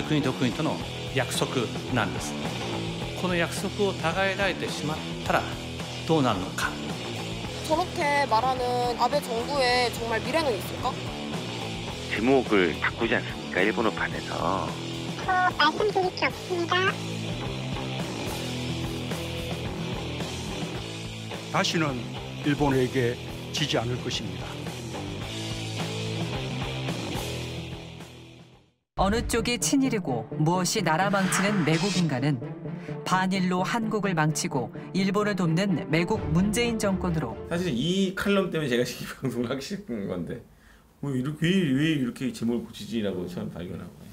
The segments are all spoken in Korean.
国と国との約束なんです。この約束を違えられてしまったらどうなるのか。 저렇게 말하는 아베 정부에 정말 미래는 있을까? 제목을 바꾸지 않습니까? 일본어판에서. 말씀드릴 게 없습니다. 다시는 일본에게 지지 않을 것입니다. 어느 쪽이 친일이고 무엇이 나라 망치는 매국인가는 반일로 한국을 망치고 일본을 돕는 매국 문재인 정권으로. 사실 이 칼럼 때문에 제가 이 방송을 하기 시작한 건데 왜 이렇게 제목을 고치지라고 처음 발견하고.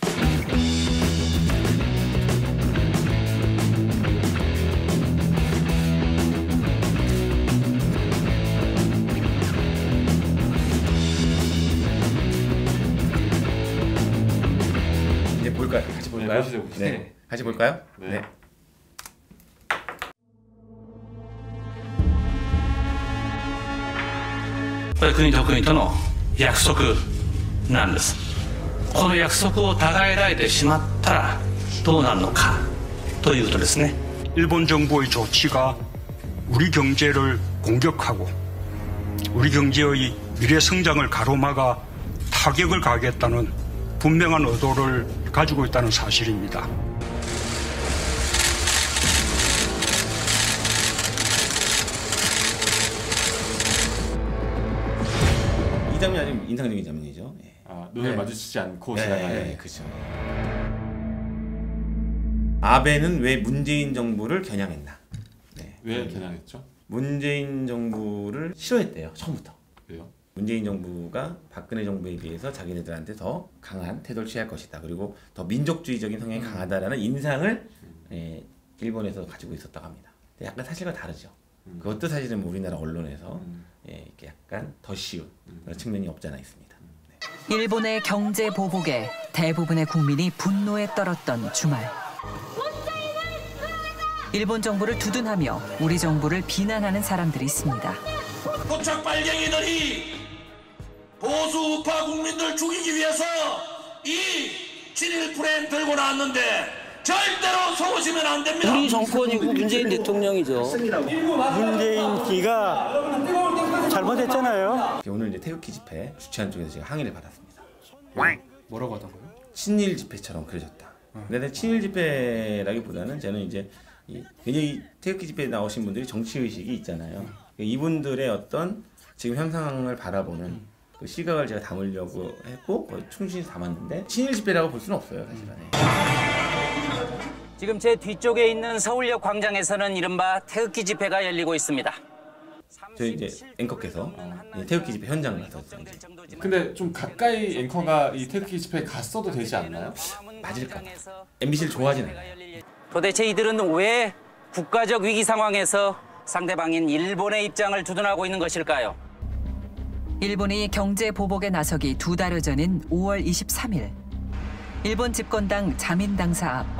볼까요? 같이 볼까요? 네, 같이 볼까요? 네. 네. 国と国との約束なんです。この約束を違えられてしまったらどうなるのかということですね。 일본 정부의 조치가 우리 경제를 공격하고 우리 경제의 미래 성장을 가로막아 타격을 가하겠다는 분명한 의도를 가지고 있다는 사실입니다. 이 장면이 아주 인상적인 장면이죠. 아, 눈을 마주치지 않고 지나가는. 그렇죠. 아베는 왜 문재인 정부를 겨냥했나? 왜 겨냥했죠? 문재인 정부를 싫어했대요, 처음부터. 왜요? 문재인 정부가 박근혜 정부에 비해서 자기네들한테 더 강한 태도를 취할 것이다. 그리고 더 민족주의적인 성향이 강하다라는 인상을 일본에서 가지고 있었다고 합니다. 약간 사실과 다르죠. 그것도 사실은 우리나라 언론에서 이렇게 약간 더 쉬운 그런 측면이 없지 않아 있습니다. 네. 일본의 경제 보복에 대부분의 국민이 분노에 떨었던 주말. 일본 정부를 두둔하며 우리 정부를 비난하는 사람들이 있습니다. 포착 빨갱이들이 보수 우파 국민들 죽이기 위해서 이 친일 프레임 들고 나왔는데 절대로 속으시면 안 됩니다. 우리 정권이고 문재인 대통령이죠. 문재인 씨가 잘못했잖아요. 오늘 이제 태극기 집회 주최한 쪽에서 제가 항의를 받았습니다. 뭐라고 하던가요? 친일 집회처럼 그려졌다. 근데 친일 집회라기보다는 저는 이제 굉장히 태극기 집회에 나오신 분들이 정치 의식이 있잖아요. 이분들의 어떤 지금 현 상황을 바라보는 그 시각을 제가 담으려고 했고 충실히 담았는데 친일 집회라고 볼 수는 없어요, 사실은. 지금 제 뒤쪽에 있는 서울역 광장에서는 이른바 태극기 집회가 열리고 있습니다. 저희 이제 앵커께서 태극기 집회 현장을 가서 이제. 근데 좀 가까이 앵커가 이 태극기 집회에 갔어도 되지 않나요? 맞을까? MBC를 좋아하진 않아요. 도대체 이들은 왜 국가적 위기 상황에서 상대방인 일본의 입장을 두둔하고 있는 것일까요? 일본이 경제 보복에 나서기 2달여 전인 5월 23일. 일본 집권당 자민당사 앞.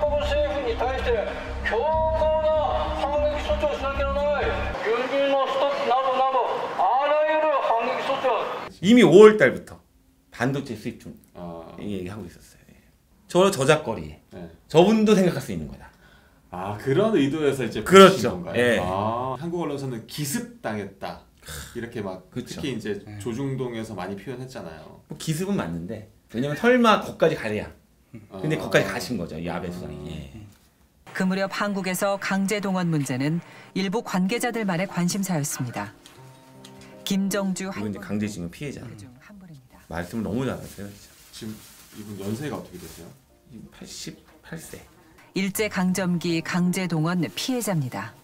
이미 5월 달부터 반도체 수입 중 얘기하고 있었어요. 저 저작거리. 저분도 생각할 수 있는 거다. 아, 그런 의도에서 이제 그렇죠. 건가요? 예. 아, 한국 언론에서는 기습당했다. 이렇게 막 그렇죠. 특히 이제 조중동에서 많이 표현했잖아요. 뭐 기습은 맞는데 왜냐면 설마 거기까지 가랴. 근데 거기까지 가신 거죠, 이 아베 수상이. 그 무렵 한국에서 강제 동원 문제는 일부 관계자들만의 관심사였습니다. 김정주 이분 이제 강제징용 피해자. 말씀을 너무 잘하세요, 진짜. 지금 이분 연세가 어떻게 되세요? 88세. 일제 강점기 강제 동원 피해자입니다.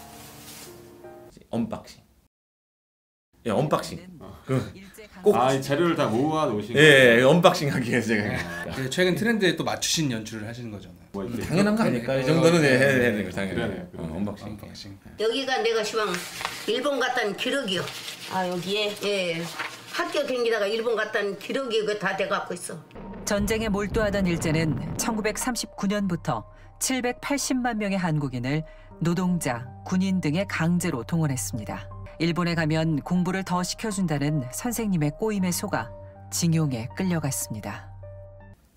언박싱. 예, 언박싱. 꼭 이 자료를 다 모아 놓으신 거예요? 예, 언박싱 하기 위해서 제가. 최근 트렌드에 또 맞추신 연출을 하시는 거잖아요. 뭐 당연한 거 아닐까요? 이 정도는 해야 되는 거 당연히. 언박싱. 여기가 내가 시방 일본 갔다는 기록이요. 아, 여기에? 예. 학교 다니다가 일본 갔다는 기록이 다 돼갖고 있어. 전쟁에 몰두하던 일제는 1939년부터 780만 명의 한국인을 노동자, 군인 등에 강제로 동원했습니다. 일본에 가면 공부를 더 시켜준다는 선생님의 꼬임에 속아 징용에 끌려갔습니다.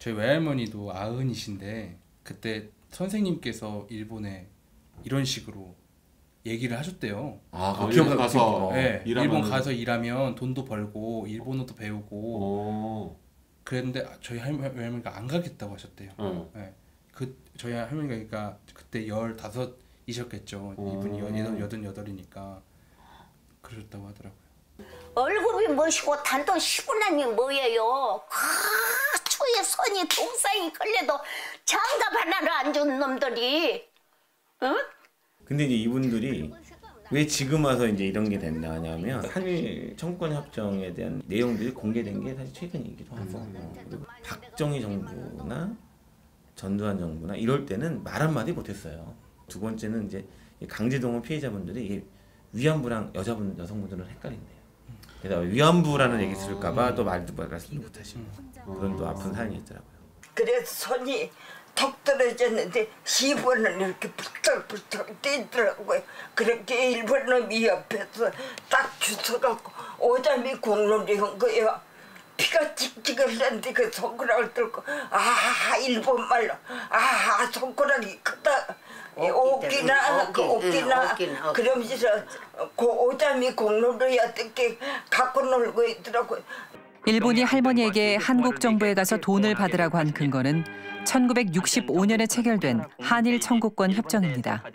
저희 외할머니도 90이신데 그때 선생님께서 일본에 이런 식으로 얘기를 하셨대요. 일본 가서 네, 일하면... 일본 가서 일하면 돈도 벌고 일본어도 배우고 그랬는데 저희 외할머니가 안 가겠다고 하셨대요. 네. 저희 할머니가 그러니까 그때 15이셨겠죠. 이분이 88이니까 그러셨다고 하더라고요. 얼굴이 멋이고 단돈 10원이 뭐예요. 초에 손이 동상이 걸려도 장갑 하나를 안 준 놈들이. 응? 근데 이제 이분들이 왜 지금 와서 이제 이런 게 됐냐면 한일 청구권 협정에 대한 내용들이 공개된 게 사실 최근이기도 하고 그리고 박정희 정부나 전두환 정부나 이럴 때는 말 한마디 못했어요. 두 번째는 이제 강제동원 피해자분들이 이게 위안부랑 여성분들은 헷갈린대요. 그래서 위안부라는 얘기 쓸까봐 또 말도 말씀 못하시고 그런 또 아픈 사연이 있더라고요. 그래서 손이 턱 떨어졌는데 10원은 이렇게 불떡불떡 뛰더라고요. 그렇게 일본 놈이 옆에서 딱 주워갖고 오자미 공론이 한 거예요. 피가 찍찍 흘렀는데 그 손가락을 들고 일본 말로 손가락이 크다. 오기나 그러면서 그 오자미 공론이 어떻게 갖고 놀고 있더라고요. 일본이 할머니에게 한국 정부에 가서 돈을 받으라고 한 근거는 1965년에 체결된 한일 청구권 협정입니다.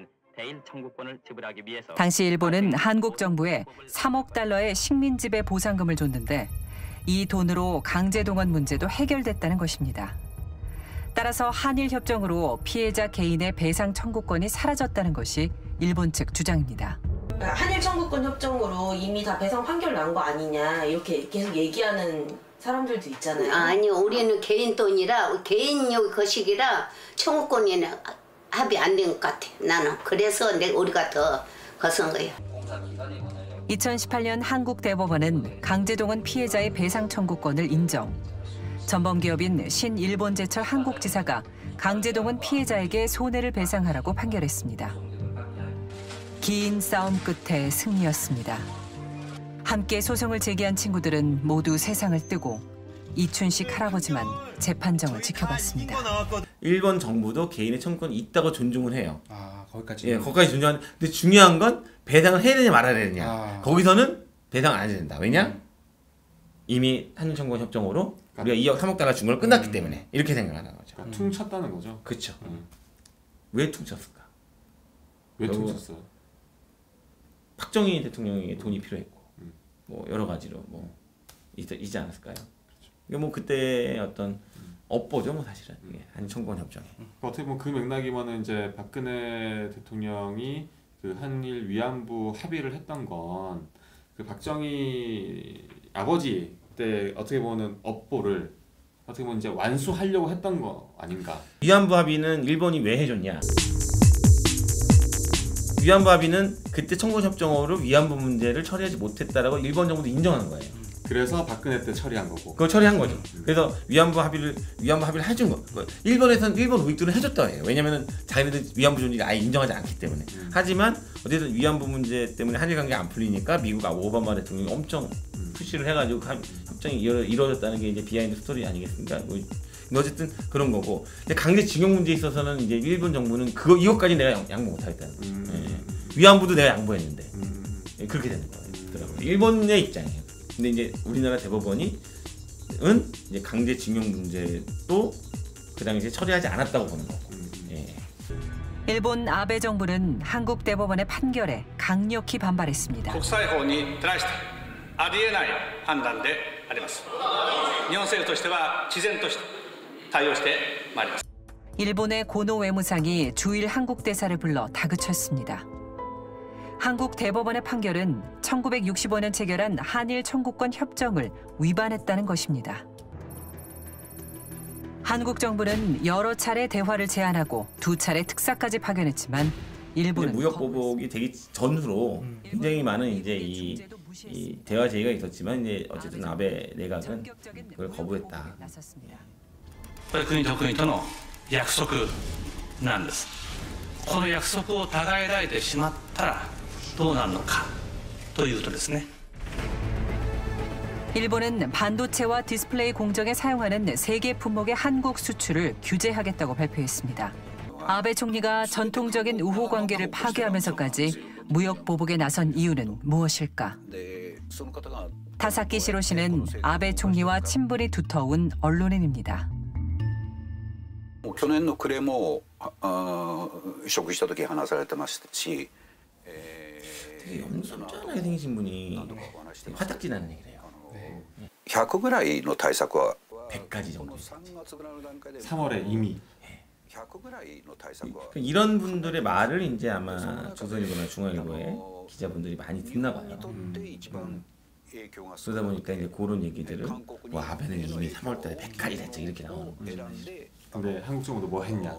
당시 일본은 한국 정부에 3억 달러의 식민지배 보상금을 줬는데 이 돈으로 강제동원 문제도 해결됐다는 것입니다. 따라서 한일 협정으로 피해자 개인의 배상 청구권이 사라졌다는 것이 일본 측 주장입니다. 한일 청구권 협정으로 이미 다 배상 판결 난 거 아니냐 이렇게 계속 얘기하는 사람들도 있잖아요. 아니요, 우리는 개인 돈이라 개인 거식이라 청구권에는 합의 안 된 것 같아. 나는 그래서 우리가 더 거선 거예요. 2018년 한국 대법원은 강제동원 피해자의 배상 청구권을 인정. 전범기업인 신일본제철 한국지사가 강제동원 피해자에게 손해를 배상하라고 판결했습니다. 긴 싸움 끝에 승리였습니다. 함께 소송을 제기한 친구들은 모두 세상을 뜨고 이춘식 할아버지만 재판정을 지켜봤습니다. 일본 정부도 개인의 청구권이 있다고 존중을 해요. 거기까지. 예, 거기까지 존중하는. 근데 중요한 건 배상을 해야 되냐 말아야 되느냐. 거기서는 배상 안 해야 된다. 왜냐? 이미 한일 청구권 협정으로 우리가 2억 3억 달러 준 걸 끝났기 때문에 이렇게 생각하는 거죠. 퉁쳤다는 거죠. 그렇죠. 왜 퉁쳤을까? 왜 퉁쳤어요? 박정희 대통령에게 돈이 필요했고 뭐 여러 가지로 뭐 있지 않았을까요? 이게 뭐 그때 어떤 업보죠, 뭐 사실은 한일 청구권 협정에. 어떻게 보면 그 맥락이면은 이제 박근혜 대통령이 그 한일 위안부 합의를 했던 건 그 박정희 아버지 때 어떻게 보면 업보를 어떻게 보면 이제 완수하려고 했던 거 아닌가? 위안부 합의는 일본이 왜 해줬냐? 위안부 합의는 그때 청구권 협정으로 위안부 문제를 처리하지 못했다라고 일본 정부도 인정한 거예요. 그래서 박근혜 때 처리한 거고. 그걸 처리한 거죠. 그래서 위안부 합의를 해준 거. 일본 우익들은 해줬다 해요. 왜냐면은 자기네들 위안부 존재를 아예 인정하지 않기 때문에. 하지만 어쨌든 위안부 문제 때문에 한일 관계 안 풀리니까 미국 오바마 대통령이 엄청 푸시를 해가지고 협정이 이루어졌다는 게 이제 비하인드 스토리 아니겠습니까? 뭐 어쨌든 그런 거고. 근데 강제징용 문제에 있어서는 이제 일본 정부는 이것까지 내가 양보 못하겠다는 거예요. 위안부도 내가 양보했는데 그렇게 되는 거예요. 일본의 입장이에요. 근데 이제 우리나라 대법원이 이제 강제징용 문제도 그 당시에 처리하지 않았다고 보는 거고. 일본 아베 정부는 한국 대법원의 판결에 강력히 반발했습니다. 国際法に照らしてありえない判断であります。日本政府としては毅然として対応してまいります。 일본의 고노 외무상이 주일 한국 대사를 불러 다그쳤습니다. 한국 대법원의 판결은 1965년 체결한 한일 청구권 협정을 위반했다는 것입니다. 한국 정부는 여러 차례 대화를 제안하고 2차례 특사까지 파견했지만 일본은 무역 보복이 되기 전후로 굉장히 많은 이제 이 대화 제의가 있었지만 이제 어쨌든 아베 내각은 그걸 거부했다. 国と国との約束なんです。この約束を違えられてしまったらどうなるのかというとですね。 일본은 반도체와 디스플레이 공정에 사용하는 세계 품목의 한국 수출을 규제하겠다고 발표했습니다. 아베 총리가 전통적인 우호 관계를 파괴하면서까지 무역 보복에 나선 이유는 무엇일까? 타사키 시로 씨는 아베 총리와 친분이 두터운 언론인입니다. 去年の暮れも食した時話されてましたし 되게 염소잖아요 생기신 분이 화딱지 나는 얘기를 해요. 100ぐらいの対策は 100가지 정도. 3월에 이미. 이런 분들의 말을 이제 아마 조선일보나 중앙일보에 기자분들이 많이 듣나 봐요. 그러다 보니까 이제 그런 얘기들을 와 아베는 이미 3월달에 100가지 됐죠 이렇게 나오는 거예요. 근데 한국 정부도 뭐 했냐?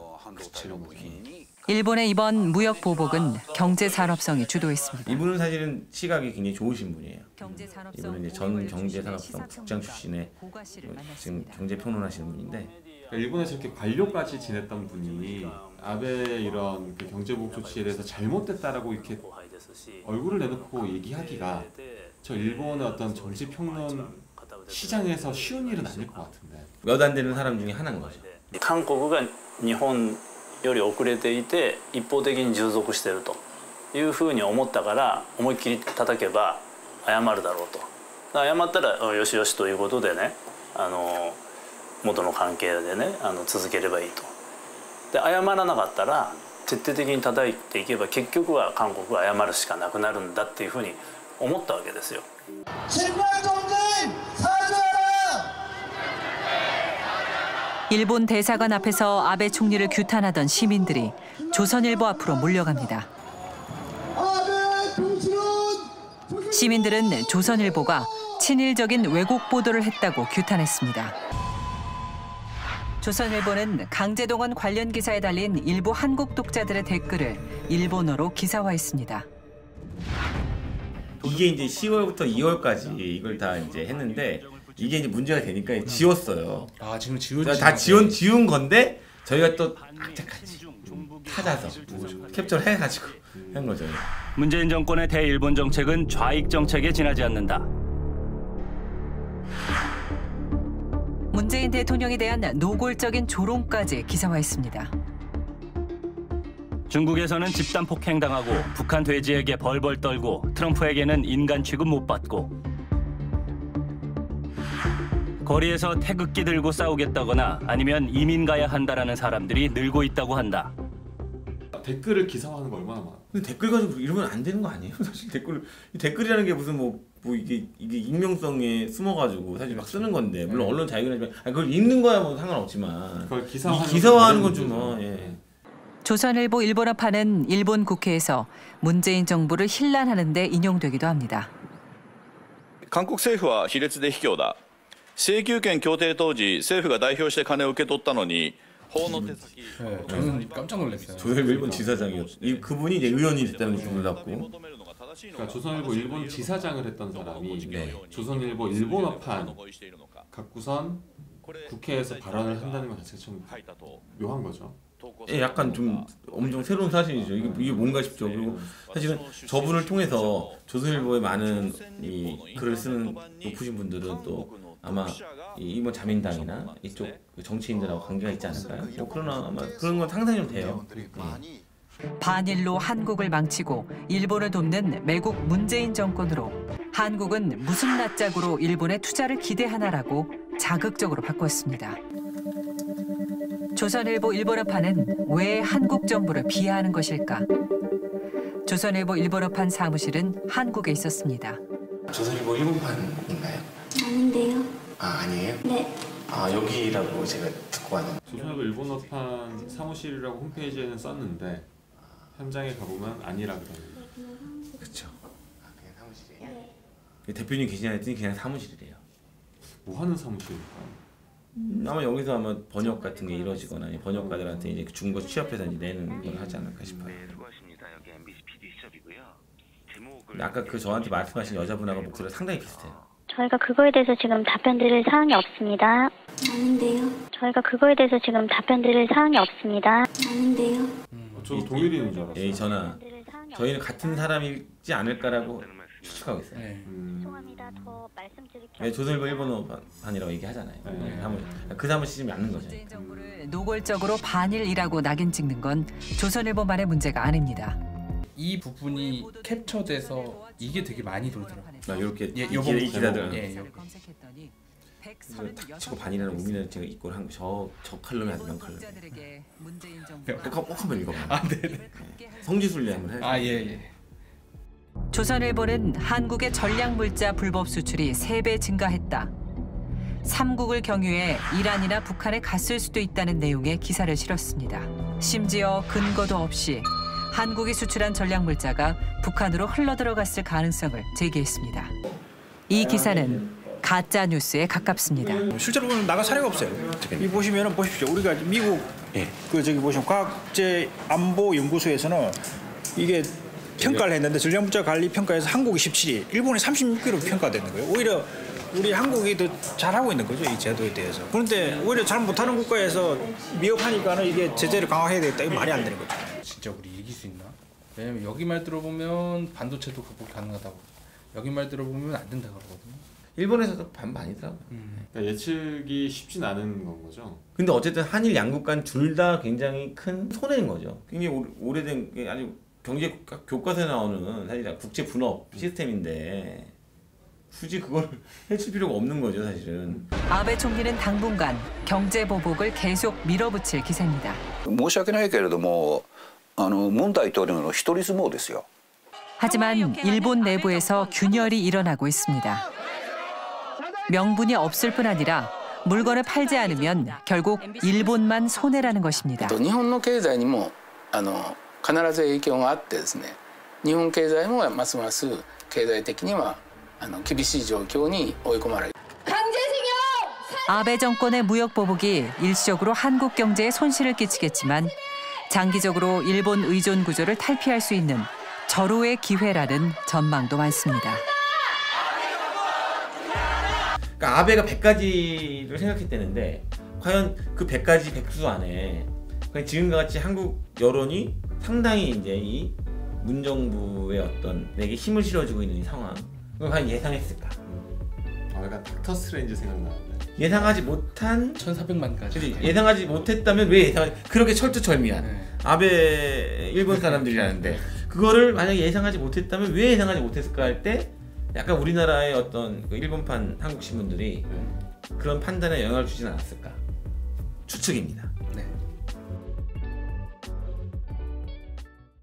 일본의 이번 무역 보복은 경제 산업성이 주도했습니다. 이분은 사실은 시각이 굉장히 좋으신 분이에요. 이분은 이제 전 경제산업성 국장 출신의 지금 경제 평론하시는 분인데 일본에서 이렇게 관료까지 지냈던 분이 아베의 이런 그 경제보복 조치에 대해서 잘못됐다라고 이렇게 얼굴을 내놓고 얘기하기가 저 일본의 어떤 정치 평론 시장에서 쉬운 일은 아닐 것 같은데. 몇 안 되는 사람 중에 하나인 거죠. 한국이 일본より遅れていて一方的に従属しているというふうに思ったから思いっきり叩けば謝るだろうと謝ったらよしよしということでね元の関係でね続ければいいとで謝らなかったら徹底的に叩いていけば結局は韓国は謝るしかなくなるんだっていうふうに思ったわけですよ。 일본 대사관 앞에서 아베 총리를 규탄하던 시민들이 조선일보 앞으로 몰려갑니다. 시민들은 조선일보가 친일적인 왜곡 보도를 했다고 규탄했습니다. 조선일보는 강제동원 관련 기사에 달린 일부 한국 독자들의 댓글을 일본어로 기사화했습니다. 이게 이제 10월부터 2월까지 이걸 다 이제 했는데 이게 이제 문제가 되니까 지웠어요. 아 지금 지운 다 지운 건데 저희가 또 악착같이 찾아서 캡처를 해가지고 한 거죠. 문재인 정권의 대일본 정책은 좌익 정책에 지나지 않는다. 문재인 대통령에 대한 노골적인 조롱까지 기사화했습니다. 중국에서는 집단 폭행당하고 북한 돼지에게 벌벌 떨고 트럼프에게는 인간 취급 못 받고 거리에서 태극기 들고 싸우겠다거나 아니면 이민 가야 한다라는 사람들이 늘고 있다고 한다. 댓글을 기사화하는 거 얼마나 많아? 근데 댓글 가지고 이러면 안 되는 거 아니에요? 사실 댓글이라는 게 무슨 뭐 이게 익명성에 숨어가지고 사실 막 쓰는 건데 물론 언론 자유는 하지만 그걸 읽는 거야 뭐 상관없지만 그걸 기사화하는 건 좀 뭐. 예. 조선일보 일본어판은 일본 국회에서 문재인 정부를 힐난하는 데 인용되기도 합니다. 한국政府は卑劣で卑怯だ. 請求権協定当時政府が代表して金を受け取ったのに 저는 깜짝 놀랐어요. 조선일보 일본 지사장이었죠. 그분이 이제 의원이 됐다는 게 놀랍고. 그러니까 조선일보 일본 지사장을 했던 사람이 조선일보 일본어판 갖고선 국회에서 발언을 한다는 것 자체가 좀 묘한 거죠. 예, 약간 좀 엄청 새로운 사실이죠. 이게 뭔가 싶죠. 그리고 사실은 저분을 통해서 조선일보에 많은 이 글을 쓰는 높으신 분들은 또 아마 이번 자민당이나 이쪽 정치인들하고 관계가 있지 않을까요? 뭐 그러나 아마 그런 건 상상이 좀 돼요. 반일로 한국을 망치고 일본을 돕는 매국 문재인 정권으로 한국은 무슨 낯짝으로 일본에 투자를 기대하나라고 자극적으로 바꿨습니다. 조선일보 일본어판은 왜 한국 정부를 비하하는 것일까? 조선일보 일본어판 사무실은 한국에 있었습니다. 조선일보 일본판인가요? 아닌데요. 아 아니에요? 네. 아 여기라고 제가 듣고 왔는데. 조선일보 일본어판 사무실이라고 홈페이지에는 썼는데 현장에 가보면 아니라 그러네요. 그렇죠. 아, 그냥 사무실이에요. 대표님 계시냐 했더니 그냥 사무실이래요. 뭐 하는 사무실일까요? 아마 여기서 아마 번역 같은 게 이루어지거나 번역가들한테 이제 중고 취업해서 이제 내는 걸 하지 않을까 싶어요. 아까 그 저한테 말씀하신 여자분하고 목소리가 상당히 비슷해요. 저희가 그거에 대해서 지금 답변 드릴 사항이 없습니다. 아닌데요. 저희가 그거에 대해서 지금 답변 드릴 사항이 없습니다. 아닌데요. 저 동일인인 줄 알았어요. 예, 저희는 같은 사람이지 않을까라고 추측하고 있어요. 죄송합니다. 더 말씀드릴 게 네, 조선일보 일본어판이라고 얘기하잖아요. 그 사람을 쓰지 않는 거죠. 노골적으로 반일이라고 낙인 찍는 건 조선일보만의 문제가 아닙니다. 이 부분이 캡처돼서 이게 되게 많이 돌더라고요. 이렇게 이 기자들 닥치고 반이라는 우민을 제가 입고를 한 저 칼럼이 아주 명칼럼. 꼭 한번 읽어봐요. 네네. 성지순례 한번 해요. 예. 조선일보는 한국의 전략물자 불법 수출이 3배 증가했다. 삼국을 경유해 이란이나 북한에 갔을 수도 있다는 내용의 기사를 실었습니다. 심지어 근거도 없이 한국이 수출한 전략물자가 북한으로 흘러들어갔을 가능성을 제기했습니다. 이 기사는 가짜 뉴스에 가깝습니다. 실제로 보면 나간 사례가 없어요. 이 보시면은 보십시오. 우리가 미국 저기 보시면 과학재안보연구소에서는 이게 평가를 했는데 전략물자 관리 평가에서 한국이 17위, 일본이 36위로 평가되는 거예요. 오히려 우리 한국이 더 잘하고 있는 거죠, 이 제도에 대해서. 그런데 오히려 잘 못하는 국가에서 미흡하니까는 이게 제재를 강화해야 되겠다. 이거 말이 안 되는 거죠. 진짜 우리 이길 수 있나? 왜냐면 여기 말 들어보면 반도체도 극복 가능하다고, 여기 말 들어보면 안 된다고 그러거든요. 일본에서도 반반이더라고요. 그러니까 예측이 쉽진 않은 건 거죠. 근데 어쨌든 한일 양국 간 둘 다 굉장히 큰 손해인 거죠. 굉장히 오래된 게 아주 경제 교과서에 나오는 사실 국제 분업 시스템인데 굳이 그걸 해칠 필요가 없는 거죠, 사실은. 아베 총리는 당분간 경제 보복을 계속 밀어붙일 기세입니다. 申し訳ないけれども、文大統領の一人相撲ですよ. 하지만 일본 내부에서 균열이 일어나고 있습니다. 명분이 없을 뿐 아니라 물건을 팔지 않으면 결국 일본만 손해라는 것입니다. 日本の経済にも必ず影響があってですね、日本経済もますます経済的には厳しい状況に追い込まれる. 아베 정권의 무역 보복이 일시적으로 한국 경제에 손실을 끼치겠지만 장기적으로 일본 의존 구조를 탈피할 수 있는 절호의 기회라는 전망도 많습니다. 그러니까 아베가 100가지를 생각했다는데 과연 그 100가지 백수 안에 지금과 같이 한국 여론이 상당히 이제 이 문정부의 어떤 내게 힘을 실어주고 있는 이 상황, 그걸 과연 예상했을까? 약간 닥터 스트레인지 생각나는데. 예상하지 못한 1,400만까지. 예상하지 못했다면 왜 그렇게 철두철미한 아베 일본 사람들이라는데 그거를 만약에 예상하지 못했다면 왜 예상하지 못했을까 할 때 약간 우리나라의 어떤 그 일본판 한국 신문들이 그런 판단에 영향을 주진 않았을까? 추측입니다.